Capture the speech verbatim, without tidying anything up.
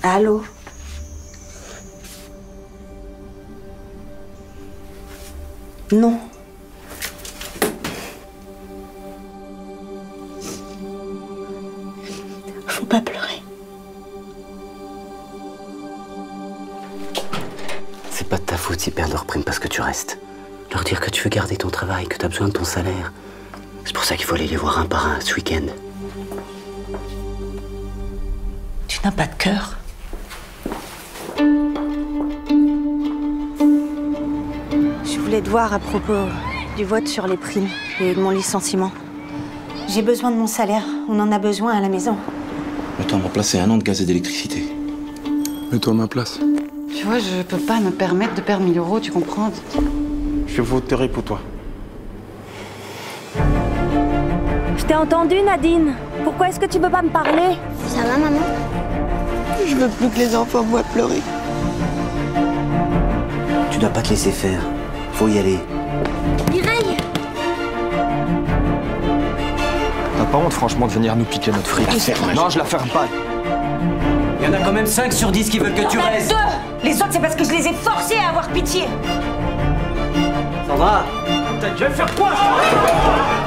Allô? Non. Faut pas pleurer. C'est pas de ta faute si père ne reprenne pas ce que tu restes. Leur dire que tu veux garder ton travail, que t'as besoin de ton salaire. C'est pour ça qu'il faut aller les voir un par un ce week-end. Tu n'as pas de cœur. Je voulais te voir à propos du vote sur les primes et de mon licenciement. J'ai besoin de mon salaire. On en a besoin à la maison. Mets-toi à ma place, c'est un an de gaz et d'électricité. Mets-toi à ma place. Tu vois, je peux pas me permettre de perdre mille euros, tu comprends? Je voterai pour toi. Je t'ai entendu, Nadine. Pourquoi est-ce que tu peux pas me parler? Ça va, maman? Je veux plus que les enfants voient pleurer. Tu dois pas te laisser faire. Faut y aller. Mireille! T'as pas honte, franchement, de venir nous piquer notre fric? Non, je la ferme pas. Il y en a quand même cinq sur dix qui veulent que tu restes. Deux! Les autres, c'est parce que je les ai forcés à avoir pitié. Sandra! Je vais faire quoi?